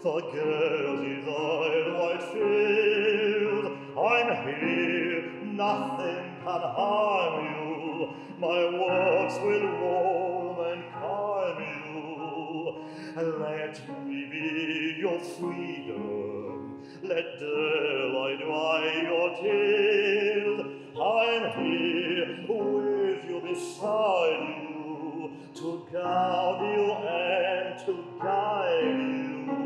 the girls is in white field. I'm here, nothing can harm you. My words will warm and calm you. Let me be your freedom. Let daylight dry your tears. I'm here with you, beside you, to guard you and to guide you.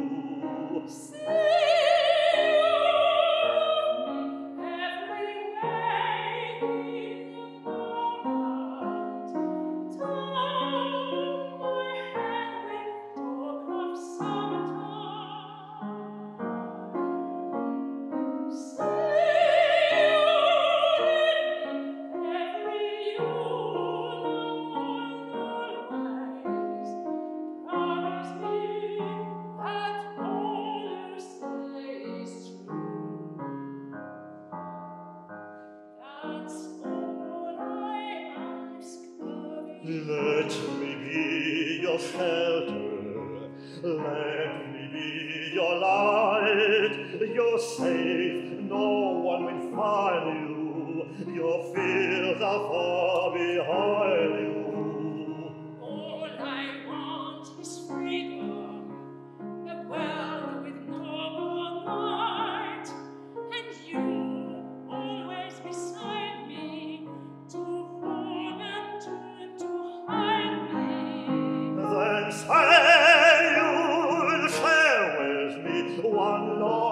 Let me be your shelter, let me be your light. You're safe, no one will find you, your fears are far behind you. All I want is freedom, a world with no more night, and you always beside me, to hold and to hide me. Then say you'll share with me one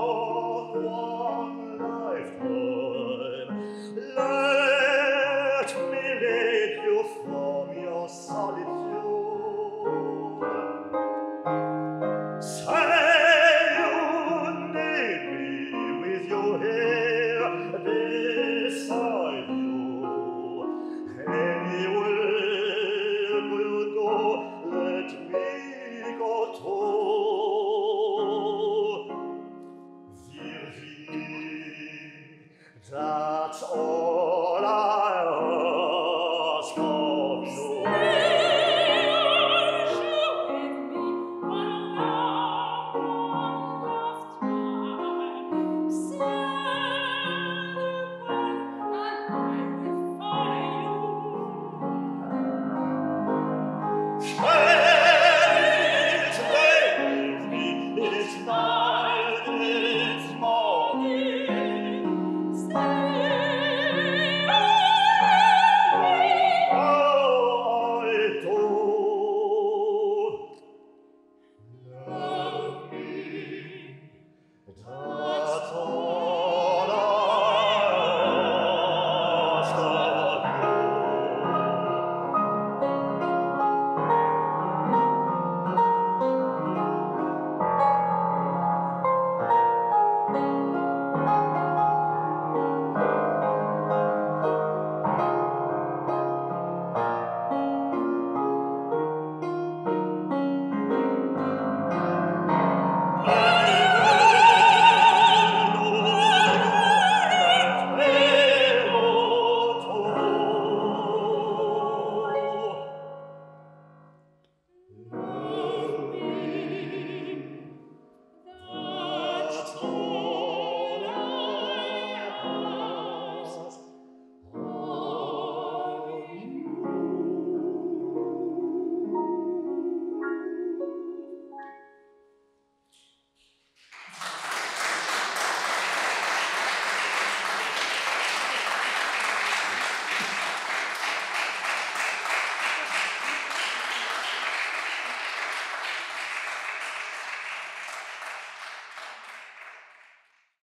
lifetime. Let me lead you from your solitude. Say you need me with your hair beside you. Anywhere we'll go, let me go too. Virginie, that's all.